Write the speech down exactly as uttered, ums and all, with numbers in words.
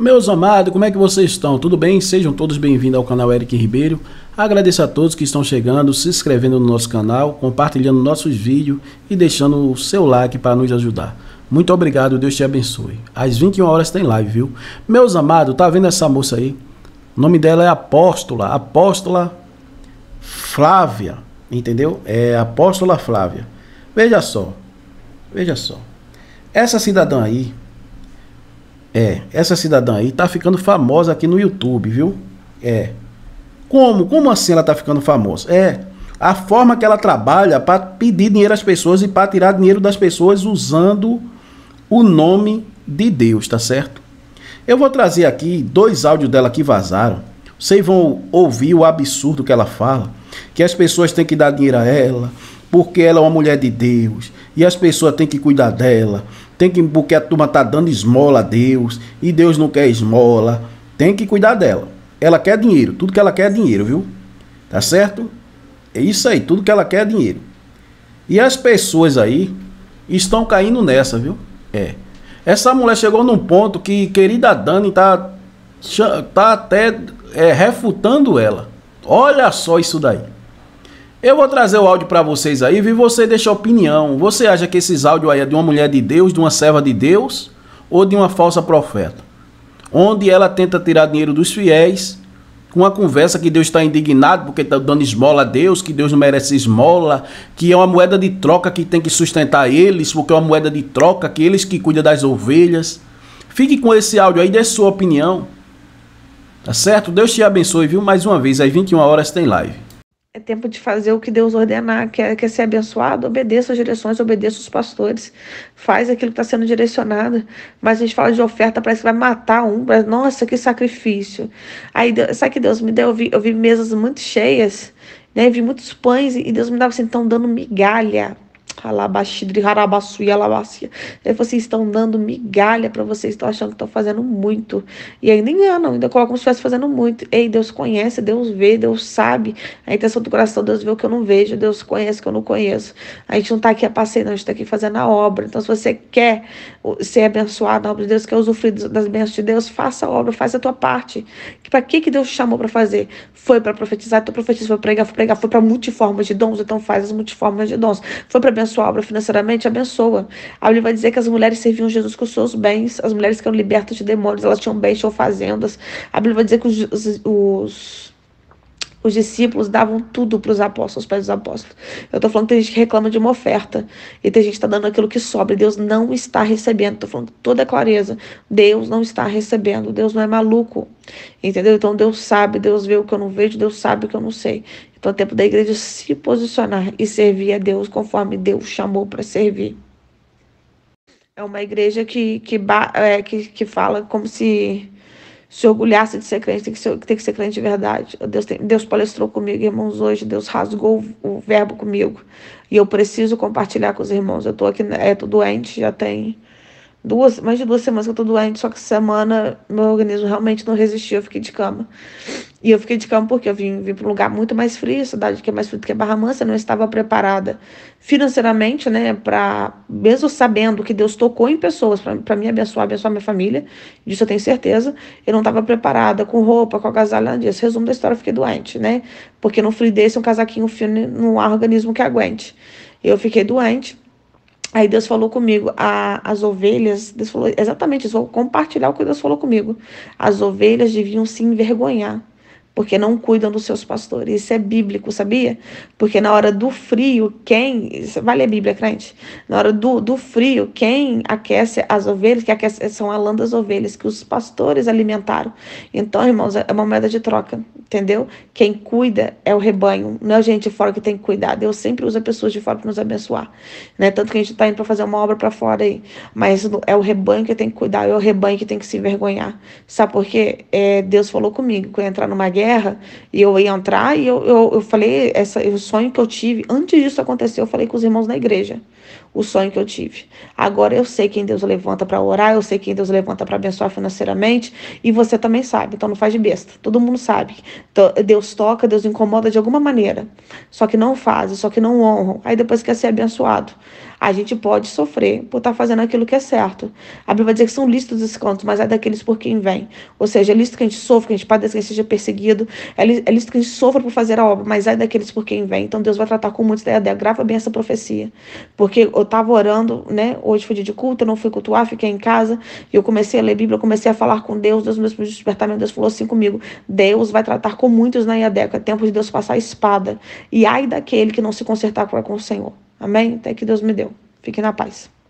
Meus amados, como é que vocês estão? Tudo bem? Sejam todos bem-vindos ao canal Eric Ribeiro. Agradeço a todos que estão chegando, se inscrevendo no nosso canal, compartilhando nossos vídeos e deixando o seu like para nos ajudar. Muito obrigado, Deus te abençoe. Às vinte e uma horas tem live, viu? Meus amados, tá vendo essa moça aí? O nome dela é Apóstola, Apóstola Flávia, entendeu? É Apóstola Flávia. Veja só, veja só. Essa cidadã aí, É, essa cidadã aí tá ficando famosa aqui no YouTube, viu? É. Como? Como assim ela tá ficando famosa? É, a forma que ela trabalha para pedir dinheiro às pessoas e para tirar dinheiro das pessoas usando o nome de Deus, tá certo? Eu vou trazer aqui dois áudios dela que vazaram. Vocês vão ouvir o absurdo que ela fala, que as pessoas têm que dar dinheiro a ela, porque ela é uma mulher de Deus, e as pessoas têm que cuidar dela, tem que, porque a turma tá dando esmola a Deus, e Deus não quer esmola, tem que cuidar dela. Ela quer dinheiro, tudo que ela quer é dinheiro, viu? Tá certo? É isso aí, tudo que ela quer é dinheiro. E as pessoas aí estão caindo nessa, viu? É. Essa mulher chegou num ponto que querida Dani tá, tá até é, refutando ela. Olha só isso daí. Eu vou trazer o áudio para vocês aí, e você deixa a opinião. Você acha que esses áudios aí é de uma mulher de Deus, de uma serva de Deus, ou de uma falsa profeta? Onde ela tenta tirar dinheiro dos fiéis, com uma conversa que Deus está indignado porque está dando esmola a Deus, que Deus não merece esmola, que é uma moeda de troca que tem que sustentar eles, porque é uma moeda de troca, que eles que cuidam das ovelhas. Fique com esse áudio aí, dê sua opinião. Tá certo? Deus te abençoe, viu? Mais uma vez, às vinte e uma horas tem live. É tempo de fazer o que Deus ordenar, quer, quer ser abençoado, obedeça as direções, obedeça os pastores, faz aquilo que está sendo direcionado. Mas a gente fala de oferta, parece que vai matar um, parece, nossa, que sacrifício. Aí, Deus, sabe que Deus me deu? Eu vi, eu vi mesas muito cheias, né? Vi muitos pães e Deus me dava assim, estão dando migalha. Ele falou assim, estão dando migalha para vocês, estão achando que estão fazendo muito. E ainda enganam, ainda colocam como se estivesse fazendo muito. Ei, Deus conhece, Deus vê, Deus sabe a intenção do coração, Deus vê o que eu não vejo, Deus conhece o que eu não conheço. A gente não está aqui a passeio, não, a gente está aqui fazendo a obra. Então, se você quer ser abençoado na obra de Deus, quer usufruir das bênçãos de Deus, faça a obra, faça a tua parte. Para que, que Deus te chamou para fazer? Foi para profetizar, tu profetiza, foi para pregar, foi pregar, foi para multiformas de dons, então faz as multiformas de dons. Foi para abençoar a obra financeiramente, abençoa. A Bíblia vai dizer que as mulheres serviam Jesus com os seus bens, as mulheres que eram libertas de demônios, elas tinham bens, tinham fazendas. A Bíblia vai dizer que os, os, os, os discípulos davam tudo para os apóstolos, os pés dos apóstolos. Eu estou falando que tem gente que reclama de uma oferta, e tem gente que está dando aquilo que sobra, Deus não está recebendo. Estou falando com toda clareza, Deus não está recebendo, Deus não é maluco, entendeu? Então Deus sabe, Deus vê o que eu não vejo, Deus sabe o que eu não sei. Então é tempo da igreja se posicionar e servir a Deus conforme Deus chamou para servir. É uma igreja que, que, é, que, que fala como se se orgulhasse de ser crente, tem que ser, tem que ser crente de verdade. Deus, tem, Deus palestrou comigo, irmãos, hoje, Deus rasgou o, o verbo comigo. E eu preciso compartilhar com os irmãos. Eu tô aqui, é, tô doente, já tem duas, mais de duas semanas que eu tô doente, só que essa semana meu organismo realmente não resistiu, eu fiquei de cama. E eu fiquei de cama porque eu vim, vim para um lugar muito mais frio, cidade que é mais frio do que Barra Mansa, não estava preparada financeiramente, né, para, mesmo sabendo que Deus tocou em pessoas para me abençoar, abençoar minha família, disso eu tenho certeza, eu não estava preparada com roupa, com agasalho, nada disso. Resumo da história, eu fiquei doente, né, porque no frio desse, um casaquinho fino não há organismo que aguente. Eu fiquei doente. Aí Deus falou comigo, a, as ovelhas, Deus falou exatamente isso, vou compartilhar o que Deus falou comigo. As ovelhas deviam se envergonhar, porque não cuidam dos seus pastores. Isso é bíblico, sabia? Porque na hora do frio, quem... Vai ler a Bíblia, crente? Na hora do, do frio, quem aquece as ovelhas, que aquece, são a lã das ovelhas, que os pastores alimentaram. Então, irmãos, é uma moeda de troca, entendeu? Quem cuida é o rebanho, não é a gente de fora que tem que cuidar. Deus sempre usa pessoas de fora para nos abençoar, né? Tanto que a gente está indo para fazer uma obra para fora aí, mas é o rebanho que tem que cuidar, é o rebanho que tem que se envergonhar. Sabe por quê? É, Deus falou comigo que eu ia entrar numa guerra, guerra, e eu ia entrar, e eu, eu, eu falei, essa, o sonho que eu tive, antes disso acontecer, eu falei com os irmãos na igreja. o sonho que eu tive. Agora eu sei quem Deus levanta para orar, eu sei quem Deus levanta para abençoar financeiramente, e você também sabe, então não faz de besta. Todo mundo sabe. Então, Deus toca, Deus incomoda de alguma maneira, só que não fazem, só que não honram. Aí depois quer ser abençoado. A gente pode sofrer por estar fazendo aquilo que é certo. A Bíblia vai dizer que são lícitos os cantos, mas é daqueles por quem vem. Ou seja, é lícito que a gente sofra, que a gente padeça, que a gente seja perseguido. É lícito que a gente sofra por fazer a obra, mas é daqueles por quem vem. Então Deus vai tratar com muitos da ideia. Grava bem essa profecia. Porque eu estava orando, né? Hoje foi dia de culto, eu não fui cultuar, fiquei em casa. E eu comecei a ler Bíblia, eu comecei a falar com Deus. Deus me deu despertamento, Deus falou assim comigo: Deus vai tratar com muitos na Iadeca. É tempo de Deus passar a espada. E ai daquele que não se consertar com o Senhor. Amém? Até que Deus me deu. Fique na paz.